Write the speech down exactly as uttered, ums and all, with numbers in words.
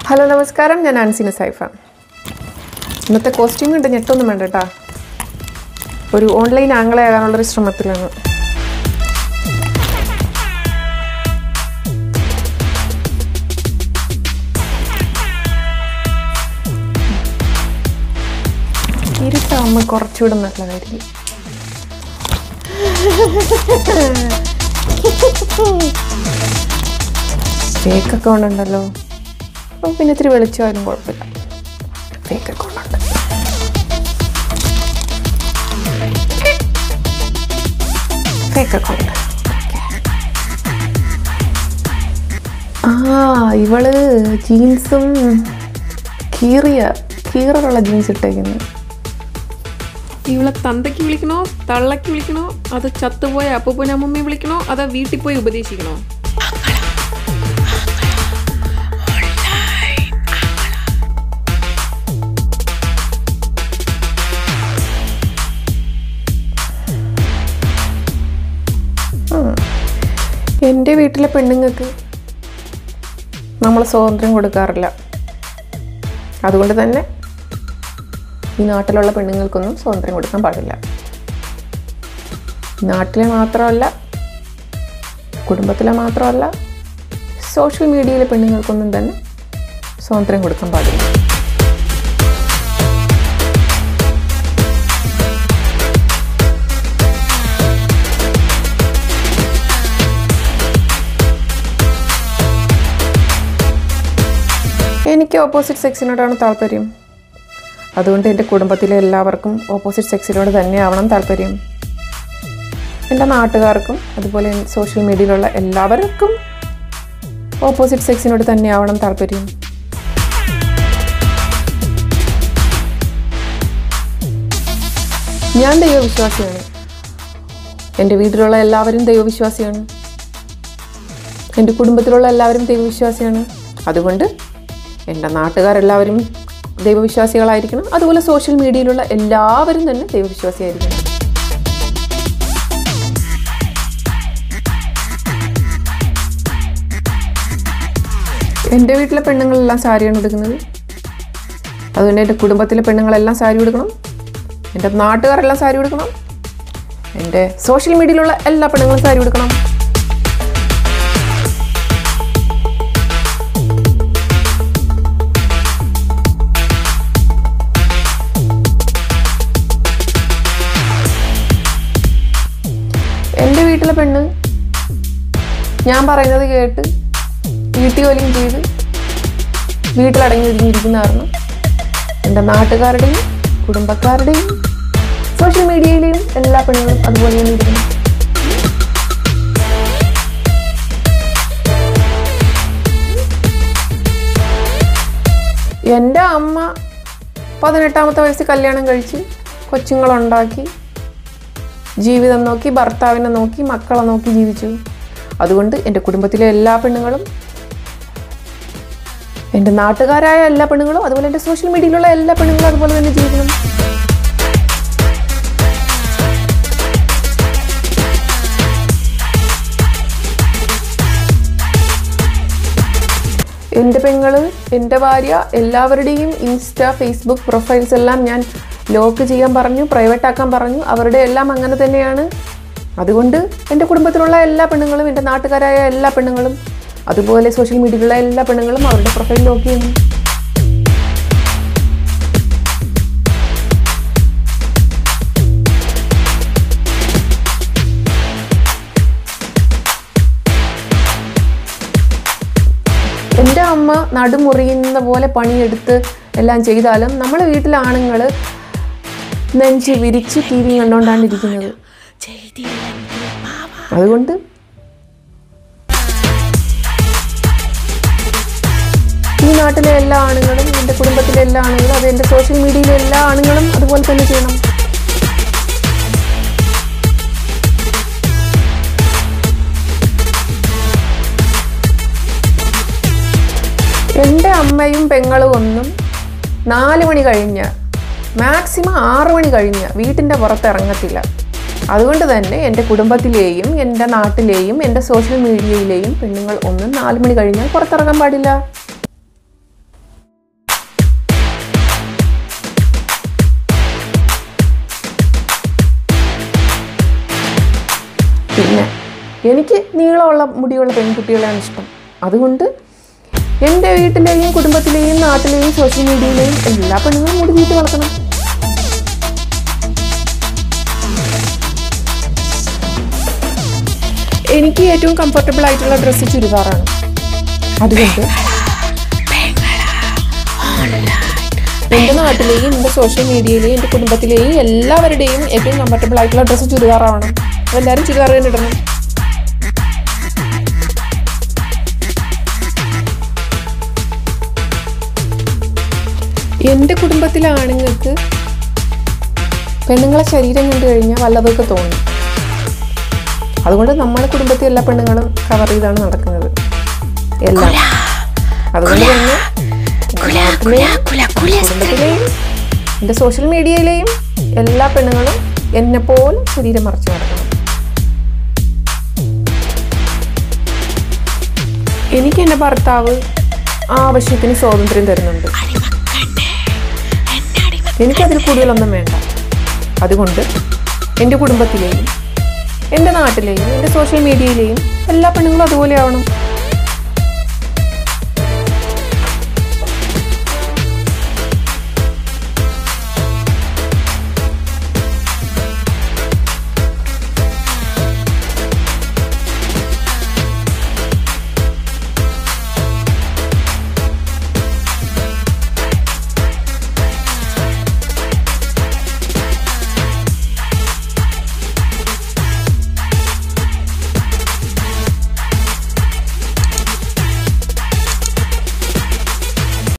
Hello നമസ്കാരം, ഞാൻ ആൻസി നുസൈഫ. ഇന്നത്തെ കോസ്റ്റ്യൂം കണ്ട് ഞെട്ടൊന്നും വേണ്ട കേട്ടോ. ഒരു ഓൺലൈൻ ആംഗളയാകാനുള്ളൊരു ശ്രമത്തിലാണ്. ഇരുട്ടാകുമ്പോൾ കുറച്ചുകൂടെ നല്ലതായിരിക്കും. ഫേക്ക് അക്കൗണ്ട് ഉണ്ടല്ലോ, അപ്പോൾ പിന്നെ ഇത്തിരി വെളിച്ചമായാലും കുഴപ്പമില്ല. ഫേക്ക് അക്കൗണ്ട് ഉണ്ട്. ഫേക്ക് അക്കൗണ്ട് ആ ഇവള് ജീൻസും കീറിയ കീറുള്ള ജീൻസ് ഇട്ടേക്കുന്നു. ഇവളെ തന്തയ്ക്ക് വിളിക്കണോ, തള്ളയ്ക്ക് വിളിക്കണോ, അത് ചത്തുപോയ അപ്പൂപ്പനമ്മമ്മയെ വിളിക്കണോ, അതോ വീട്ടിൽ പോയി ഉപദേശിക്കണോ? എൻ്റെ വീട്ടിലെ പെണ്ണുങ്ങൾക്ക് നമ്മൾ സ്വാതന്ത്ര്യം കൊടുക്കാറില്ല. അതുകൊണ്ട് തന്നെ ഈ നാട്ടിലുള്ള പെണ്ണുങ്ങൾക്കൊന്നും സ്വാതന്ത്ര്യം കൊടുക്കാൻ പാടില്ല. നാട്ടിലെ മാത്രമല്ല, കുടുംബത്തിലെ മാത്രമല്ല, സോഷ്യൽ മീഡിയയിലെ പെണ്ണുങ്ങൾക്കൊന്നും തന്നെ സ്വാതന്ത്ര്യം കൊടുക്കാൻ പാടില്ല. എനിക്ക് ഓപ്പോസിറ്റ് സെക്സിനോടാണ് താല്പര്യം. അതുകൊണ്ട് എൻ്റെ കുടുംബത്തിലെ എല്ലാവർക്കും ഓപ്പോസിറ്റ് സെക്സിനോട് തന്നെ ആവണം താല്പര്യം. എൻ്റെ നാട്ടുകാർക്കും അതുപോലെ സോഷ്യൽ മീഡിയയിലുള്ള എല്ലാവർക്കും ഓപ്പോസിറ്റ് സെക്സിനോട് തന്നെ ആവണം താല്പര്യം. ഞാൻ ദൈവവിശ്വാസിയാണ്. എൻ്റെ വീട്ടിലുള്ള എല്ലാവരും ദൈവവിശ്വാസിയാണ്. എൻ്റെ കുടുംബത്തിലുള്ള എല്ലാവരും ദൈവവിശ്വാസിയാണ്. അതുകൊണ്ട് എൻ്റെ നാട്ടുകാരെല്ലാവരും ദൈവവിശ്വാസികളായിരിക്കണം. അതുപോലെ സോഷ്യൽ മീഡിയയിലുള്ള എല്ലാവരും തന്നെ ദൈവവിശ്വാസിയായിരിക്കണം. എൻ്റെ വീട്ടിലെ പെണ്ണുങ്ങളെല്ലാം സാരിയാണ് എടുക്കുന്നത്. അതുകൊണ്ട് എൻ്റെ കുടുംബത്തിലെ പെണ്ണുങ്ങളെല്ലാം സാരി ഉടുക്കണം. എൻ്റെ നാട്ടുകാരെല്ലാം സാരി ഉടുക്കണം. എൻ്റെ സോഷ്യൽ മീഡിയയിലുള്ള എല്ലാ പെണ്ണുങ്ങളും സാരി ഉടുക്കണം. എൻ്റെ വീട്ടിലെ പെണ്ണ് ഞാൻ പറയുന്നത് കേട്ട് വീട്ടിൽ ജോലിയും ചെയ്ത് വീട്ടിലടങ്ങി ഒതുങ്ങിയിരിക്കുന്ന കാരണം എൻ്റെ നാട്ടുകാരുടെയും കുടുംബക്കാരുടെയും സോഷ്യൽ മീഡിയയിലെയും എല്ലാ പെണ്ണുങ്ങളും അതുപോലെ തന്നെ ഇരിക്കുന്നു. എൻ്റെ അമ്മ പതിനെട്ടാമത്തെ വയസ്സിൽ കല്യാണം കഴിച്ച് കൊച്ചുങ്ങളുണ്ടാക്കി ജീവിതം നോക്കി, ഭർത്താവിനെ നോക്കി, മക്കളെ നോക്കി ജീവിച്ചു. അതുകൊണ്ട് എൻ്റെ കുടുംബത്തിലെ എല്ലാ പെണ്ണുങ്ങളും, എൻ്റെ നാട്ടുകാരായ എല്ലാ പെണ്ണുങ്ങളും, അതുപോലെ എൻ്റെ സോഷ്യൽ മീഡിയയിലുള്ള എല്ലാ പെണ്ണുങ്ങളും അതുപോലെ തന്നെ ജീവിക്കണം. എൻ്റെ പെങ്ങള്, എൻ്റെ ഭാര്യ, എല്ലാവരുടെയും ഇൻസ്റ്റ, ഫേസ്ബുക്ക് പ്രൊഫൈൽസ് എല്ലാം ഞാൻ ലോക്ക് ചെയ്യാൻ പറഞ്ഞു, പ്രൈവറ്റ് ആക്കാൻ പറഞ്ഞു. അവരുടെ എല്ലാം അങ്ങനെ തന്നെയാണ്. അതുകൊണ്ട് എൻ്റെ കുടുംബത്തിലുള്ള എല്ലാ പെണ്ണുങ്ങളും, എൻ്റെ നാട്ടുകാരായ എല്ലാ പെണ്ണുങ്ങളും, അതുപോലെ സോഷ്യൽ മീഡിയയിലുള്ള എല്ലാ പെണ്ണുങ്ങളും അവരുടെ പ്രൊഫൈൽ ലോക്ക് ചെയ്യുന്നു. എൻ്റെ അമ്മ നടുമുറിയുന്ന പോലെ പണിയെടുത്ത് എല്ലാം ചെയ്താലും നമ്മളെ വീട്ടിലെ ആണുങ്ങൾ നെഞ്ച് വിരിച്ച് ടി വി കണ്ടുകൊണ്ടാണ് ഇരിക്കുന്നത്. അതുകൊണ്ട് ഈ നാട്ടിലെ എല്ലാ ആണുങ്ങളും, എൻ്റെ കുടുംബത്തിലെ എല്ലാ ആണുങ്ങളും, അത് എൻ്റെ സോഷ്യൽ മീഡിയയിലെ എല്ലാ ആണുങ്ങളും അതുപോലെ തന്നെ ചെയ്യണം. എൻ്റെ അമ്മയും പെങ്ങളും ഒന്നും നാല് മണി കഴിഞ്ഞ്, മാക്സിമം ആറ് മണി കഴിഞ്ഞ് വീട്ടിൻ്റെ പുറത്ത് ഇറങ്ങത്തില്ല. അതുകൊണ്ട് തന്നെ എൻ്റെ കുടുംബത്തിലെയും എൻ്റെ നാട്ടിലെയും എൻ്റെ സോഷ്യൽ മീഡിയയിലെയും പെണ്ണുങ്ങൾ ഒന്നും നാല് മണി കഴിഞ്ഞാൽ പുറത്തിറങ്ങാൻ പാടില്ല. പിന്നെ എനിക്ക് നീളമുള്ള മുടിയുള്ള പെൺകുട്ടികളെയാണ് ഇഷ്ടം. അതുകൊണ്ട് എൻ്റെ വീട്ടിലെയും കുടുംബത്തിലെയും നാട്ടിലെയും സോഷ്യൽ മീഡിയയിലെയും എല്ലാ പെണ്ണുങ്ങളും മുടി നീട്ടി വളർത്തണം. എനിക്ക് ഏറ്റവും കംഫർട്ടബിൾ ആയിട്ടുള്ള ഡ്രസ്സ് ചുരിദാറാണ്. അതുകൊണ്ട് എൻ്റെ നാട്ടിലെയും എൻ്റെ സോഷ്യൽ മീഡിയയിലെയും എൻ്റെ കുടുംബത്തിലെയും എല്ലാവരുടെയും ഏറ്റവും കംഫർട്ടബിൾ ആയിട്ടുള്ള ഡ്രസ്സ് ചുരിദാറാണ്. എല്ലാവരും ചുരിദാർ തന്നെ ഇടണം. എൻ്റെ കുടുംബത്തിലെ ആണുങ്ങൾക്ക് പെണ്ണുങ്ങളെ ശരീരം കണ്ടു കഴിഞ്ഞാൽ വല്ലതൊക്കെ തോന്നും. അതുകൊണ്ട് നമ്മുടെ കുടുംബത്തിൽ എല്ലാ പെണ്ണുങ്ങളും കവർ ചെയ്താണ് നടക്കുന്നത് എല്ലാം. അതുകൊണ്ട് തന്നെ കുടുംബത്തിലെയും എൻ്റെ സോഷ്യൽ മീഡിയയിലെയും എല്ലാ പെണ്ണുങ്ങളും എന്നെപ്പോലെ ശരീരം മറച്ചു നടക്കണം. എനിക്ക് എൻ്റെ ഭർത്താവ് ആവശ്യത്തിന് സ്വാതന്ത്ര്യം തരുന്നുണ്ട്. എനിക്കതിൽ കൂടുതലൊന്നും വേണ്ട. അതുകൊണ്ട് എൻ്റെ കുടുംബത്തിലെയും എൻ്റെ നാട്ടിലെയും എൻ്റെ സോഷ്യൽ മീഡിയയിലെയും എല്ലാ പെണ്ണുങ്ങളും അതുപോലെ ആവണം.